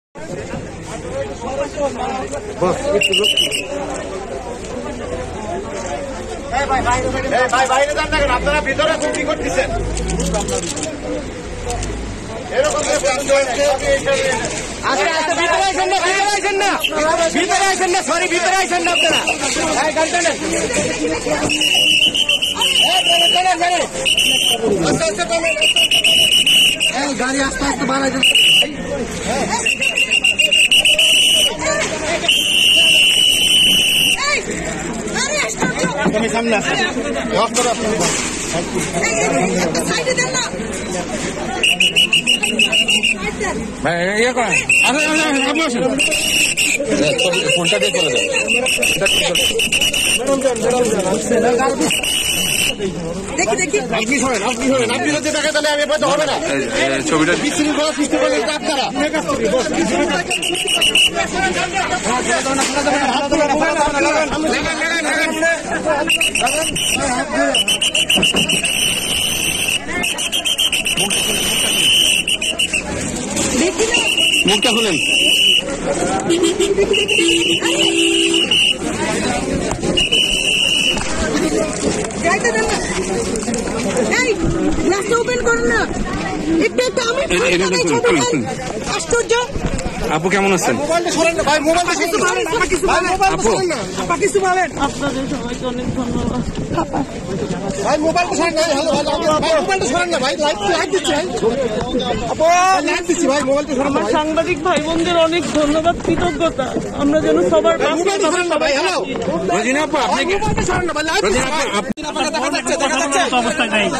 বাইরে যান না কেন? আপনারা ভিতরে চুরি করতেছেন। এরকম আচ্ছা আচ্ছা, ভিতরে আসেন না, ভিতরে আসেন না, ভিতরে আসেন না, সরি ভিতরে আসেন না আপনারা। গাড়ি আস্তে আস্তে বাড়াই দেন। তুমি সামনে আসো, ইয়ে করেন আপনি আসেন, ফোনটা দিয়ে চলে যান। আপনি শোনেন, আপনি শোনেন, আপনি যদি টাকা তাহলে আমি এবার হবে না। ছবিটা বিশৃঙ্খলা সৃষ্টি করলে আপনারা মুখটা খুলেন। ওপেন করুন না একটু একটু। আশ্চর্য। আপু কেমন আছেন? আপা কিছু বলেন। আপনাদের সবাইকে অনেক ধন্যবাদ। ভাই মোবাইলটা সরান না, মোবাইলটা সরান না ভাই, লাইভ দিচ্ছি ভাই, লাইভ দিচ্ছি ভাই, মোবাইলটা সরান না। সাংবাদিক ভাই বোনদের অনেক ধন্যবাদ, কৃতজ্ঞতা। আমরা যেন সবার মোবাইলটা সরান না ভাই। হ্যালো রোজিনা আপু, আপনি মোবাইলটা সরান না ভাই, লাইভ দিচ্ছি ভাই। দেখা যাচ্ছে, দেখা যাচ্ছে অবস্থায় নাই।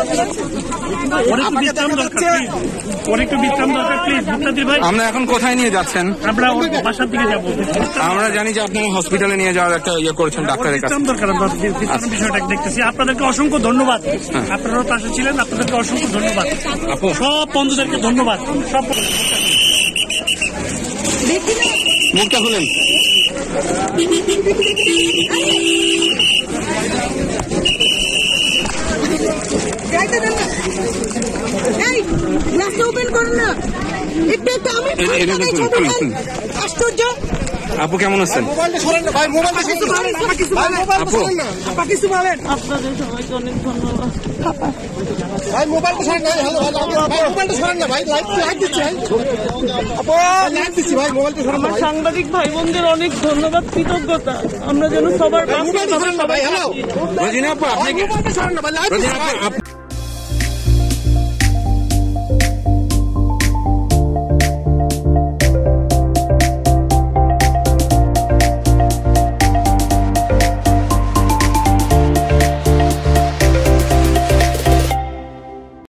অনেকটু বিশ্রাম দরকার প্লিজ। মুক্তাদির ভাই, আমরা এখন কোথায় নিয়ে যাচ্ছেন? আমরা বাসার দিকে যাবো। আমরা জানি যে আপনি হসপিটালে নিয়ে যাওয়ার একটা ইয়ে করেছেন ডাক্তারের কাছে। বিশ্রাম দরকার, আমরা বিষয়টা দেখতেছি। আপনাদেরকে অসংখ্য ধন্যবাদ, আপনারাও পাশে ছিলেন, আপনাদেরকে অসংখ্য ধন্যবাদ। সব বন্ধুদেরকে ধন্যবাদ। সব মুখটা খুলেন। ওপেন করুন না একটু একটু। আশ্চর্য। আপু কেমন আছেন? মোবাইলটা সরান না ভাই, মোবাইলটা কিছু বলেন। আপা কিছু বলেন। আপনাদের সবাইকে অনেক ধন্যবাদ। ভাই মোবাইলটা সরান না, মোবাইলটা সরান না ভাই, লাইভ দিচ্ছি ভাই, লাইভ দিচ্ছি ভাই, মোবাইলটা সরান না ভাই। সাংবাদিক ভাই বোনদের অনেক ধন্যবাদ, কৃতজ্ঞতা। আমরা যেন সবার মোবাইলটা সরান না ভাই। হ্যালো রোজিনা আপু, আপনি মোবাইলটা সরান না ভাই, লাইভ দিচ্ছি ভাই।